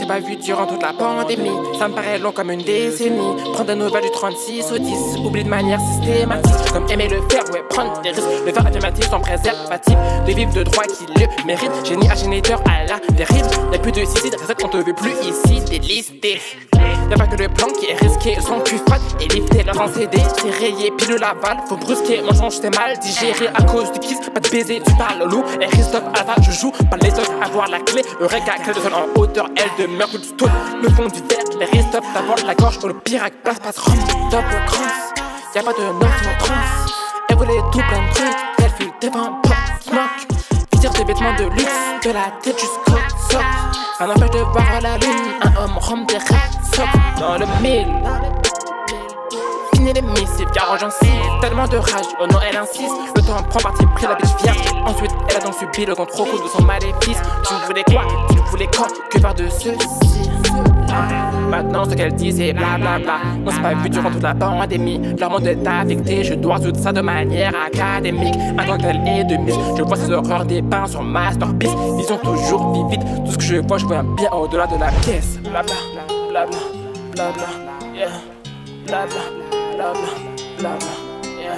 pas vu durant toute la pandémie. Ça me paraît long comme une décennie. Prendre des nouvelles du 36 au 10. Oublie de manière systématique. Comme aimer le faire, ouais, prendre des risques. Le faire affirmatif sans préservatif. De vivre de droit qui le mérite. Génie à géniteur à la dérive. Y'a plus de suicide, c'est ça qu'on te veut plus ici. Délisté. Y'a pas que le plan qui est risqué. Son cul fat et lifté. Leur CD, c'est rayé, pilule aval. Faut brusquer, mon change t'es mal digéré à cause du kiss. Pas de baiser, tu parles loup. Et Christophe Alpha, je joue. Pas les tocs, avoir la clé. Eureka, clé de sol en hauteur. Elle demeure que du tout. Le fond du verre, les Christophe d'abord la gorge. Ou le pirac, place, passe, rhum. Double cross. Y'a pas de notes en trans. Elle voulait tout plein de trucs. Elle fut devant, pop, smoke. Vidir des vêtements de luxe. De la tête jusqu'au soc. Ça n'empêche de voir la lune. Un homme rhum des rats dans le mille. Fini les missives, car j'en cite. Tellement de rage, oh non elle insiste. Le temps prend parti pris, la bitch vient. Ensuite elle a donc subi le contre-coup de son maléfice. Tu voulais quoi, tu voulais quand, que faire de ceci. Maintenant ce qu'elle dit c'est blablabla. On s'est pas vu durant toute la pandémie. Leur monde est affecté, je dois résoudre ça de manière académique. Maintenant qu'elle est de mise, je vois ces horreurs dépeints sur Masterpiece. Ils sont toujours vivides, tout ce que je vois bien au-delà de la pièce. Blabla, blabla, blabla, yeah. Blabla, blabla, blabla, yeah.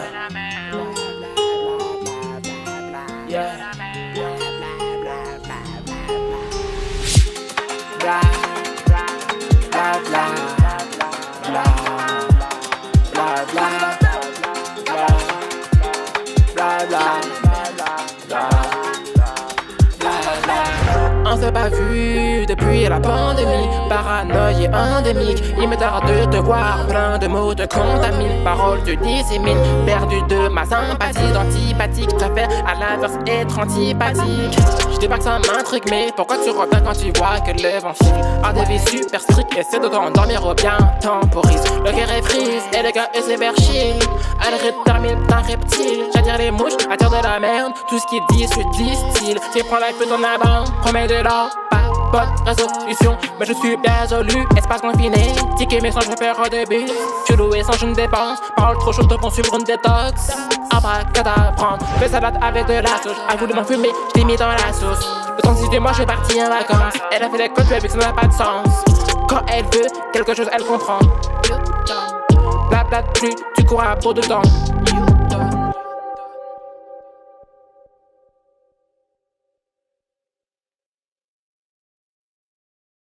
Yeah. Bla, bla, bla, bla, bla, bla, bla, bla, bla. On s'est pas vu depuis la pandémie. Paranoïe endémique. Il me tarde de te voir. Plein de mots te contaminent. Paroles te disséminent. Perdu de ma sympathie. D'antipathique. Je préfère à l'inverse être antipathique. Je dis pas que ça m'intrigue, mais pourquoi tu reviens quand tu vois que le vent file? Un défi super strict. Essaie de t'endormir ou bien temporise. Le cœur est frise et le gars est sévère chill. Elle rétermine d'un reptile. J'attire les mouches, attire de la merde. Tout ce qu'il dit se distille. Tu prends la feu ton avant. Promets de l'or, pas bonne résolution. Mais je suis bien résolu, espace confiné. Ticket mais sans je faire au début. Je loue et sans je ne dépense. Parole trop chaude, te prends sur une détox. Abracadabra, fais salade avec de la sauce. Elle voulait m'enfumer, je t'ai mis dans la sauce. Le 36 de mois, je suis parti en vacances. Elle a fait l'école, puis avec ça n'a pas de sens. Quand elle veut quelque chose, elle comprend. Blabla plus, tu cours à bout de temps.